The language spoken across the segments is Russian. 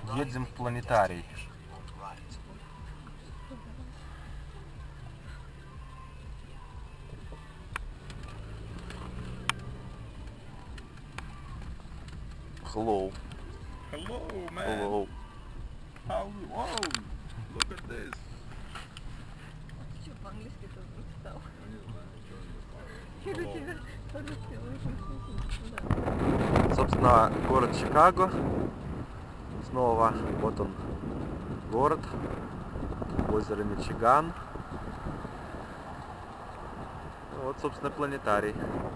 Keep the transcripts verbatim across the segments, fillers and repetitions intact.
Едем в планетарий. Hello. Hello, man. Hello. How? Whoa! Look at this. Что по-английски ты прочитал? Hello. Собственно, город Чикаго. Снова вот он, город. Озеро Мичиган. Вот, собственно, планетарий.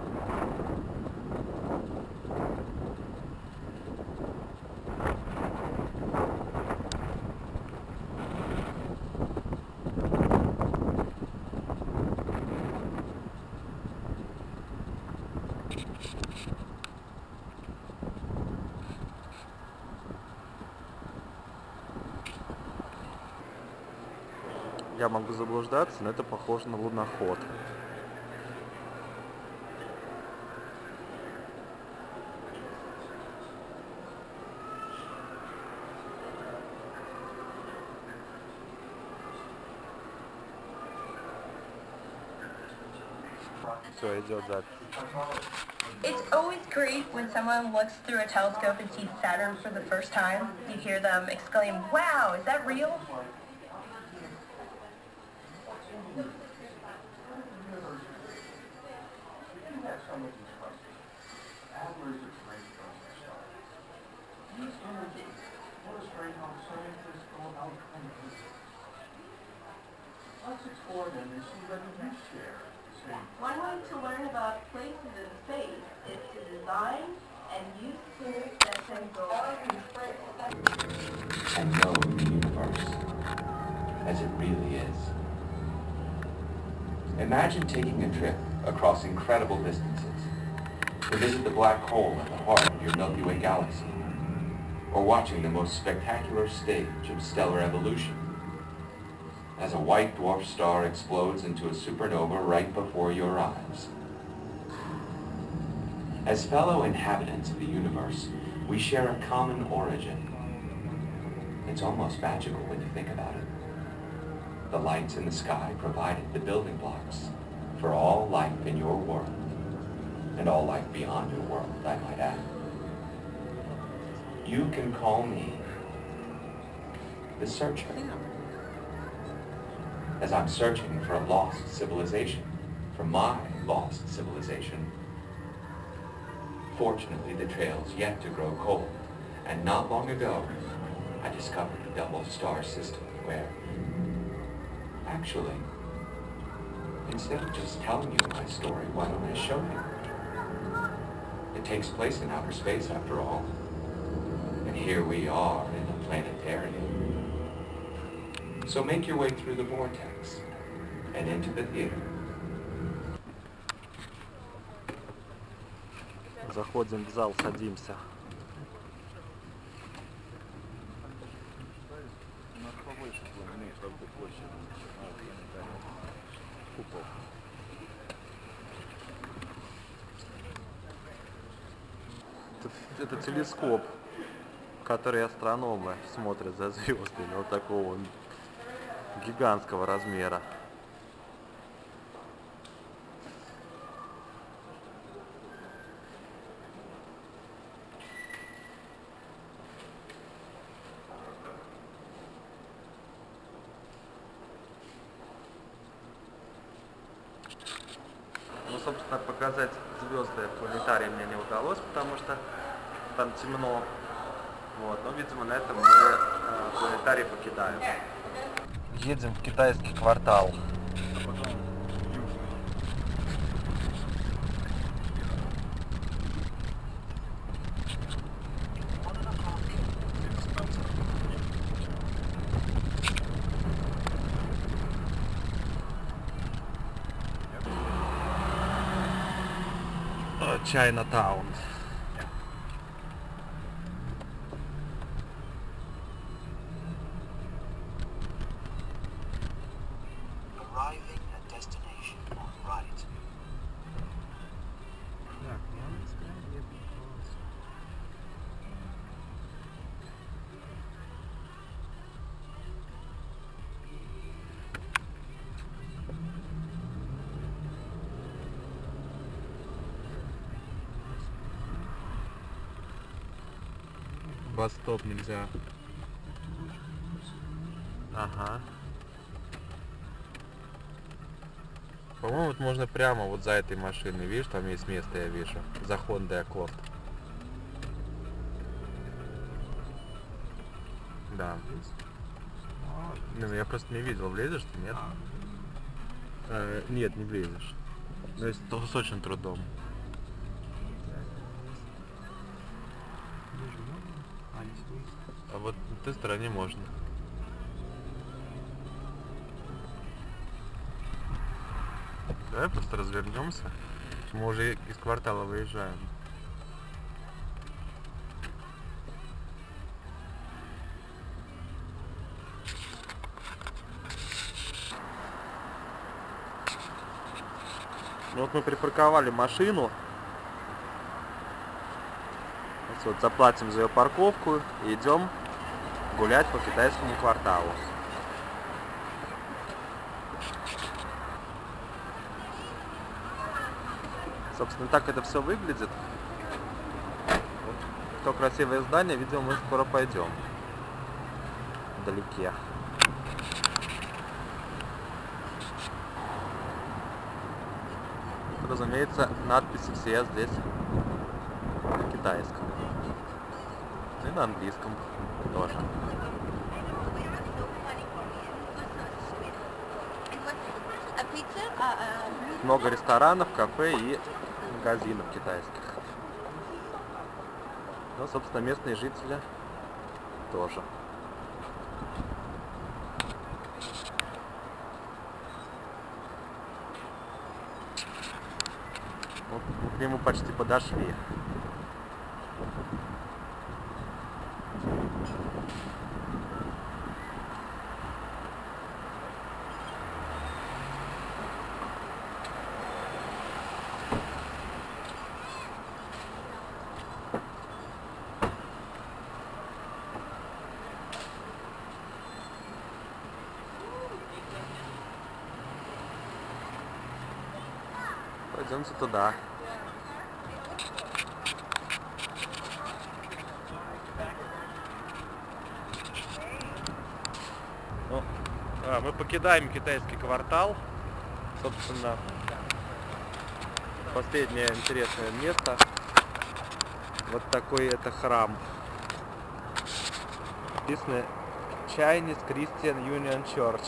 Я могу заблуждаться, но это похоже на луноход. Все, идет запись. It's always great when someone looks through a telescope and sees Saturn for the first time. You hear them exclaim, "Wow, is that real?" Let's explore them and see whether you share the same. One way to learn about places in space is to design and use tools that can go and know the universe as it really is. Imagine taking a trip across incredible distances to visit the black hole at the heart of your Milky Way galaxy, or watching the most spectacular stage of stellar evolution as a white dwarf star explodes into a supernova right before your eyes. As fellow inhabitants of the universe, we share a common origin. It's almost magical when you think about it. The lights in the sky provided the building blocks for all life in your world, and all life beyond your world, I might add. You can call me the Searcher, as I'm searching for a lost civilization, for my lost civilization. Fortunately, the trail's yet to grow cold, and not long ago, I discovered a double star system where, actually, instead of just telling you my story, why don't I show you? It takes place in outer space, after all, and here we are in a planetarium. So make your way through the vortex and into the theater. Заходим в зал, садимся. Это, это телескоп, который астрономы смотрят за звездами, вот такого гигантского размера. Ну, собственно, показать звезды в планетарии мне не удалось, потому что там темно. Вот, но, видимо, на этом мы э, планетарий покидаем. Едем в китайский квартал. Чайнатаун. Под стоп нельзя. Ага. По-моему, вот можно прямо вот за этой машиной. Видишь, там есть место, я вижу. За Honda Accord. Да. Не, ну я просто не видел, влезешь ты, нет? Э, нет, не влезешь. То есть то с очень трудом. А вот на той стороне можно. Давай просто развернемся. Мы уже из квартала выезжаем. Ну вот мы припарковали машину. Вот заплатим за ее парковку и идем гулять по китайскому кварталу. Собственно, так это все выглядит. Вот. То красивое здание, видимо, мы скоро пойдем. Вдалеке. Разумеется, надписи все здесь на китайском. И на английском тоже. Много ресторанов, кафе и магазинов китайских. Ну, собственно, местные жители тоже. Вот мы к нему почти подошли. Пойдемте туда. Ну, а, мы покидаем китайский квартал. Собственно, последнее интересное место. Вот такой это храм. Написано Chinese Christian Union Church.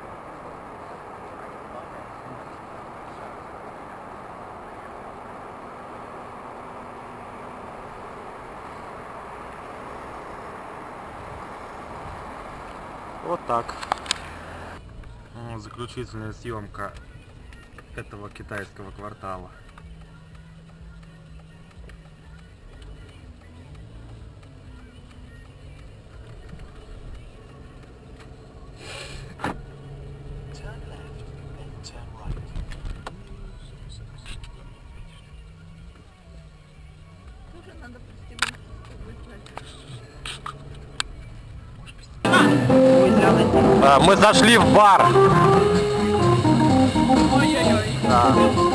Вот так. Заключительная съемка этого китайского квартала. Тоже надо пристегнуться. Мы зашли в бар. Ой-ой-ой. Да.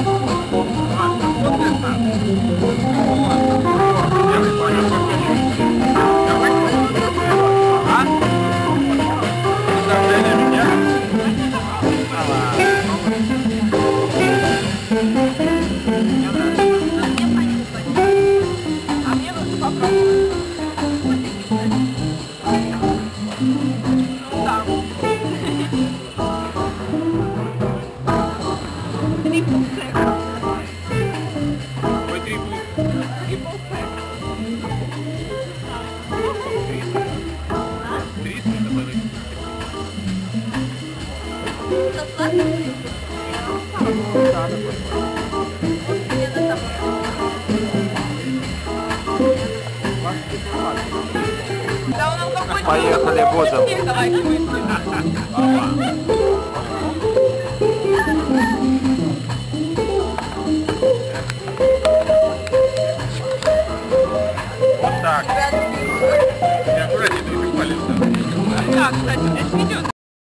А мне нужно попробовать. Поехали, будем. Вот так. Не аккуратнее, ты палец. Да, кстати, здесь видео.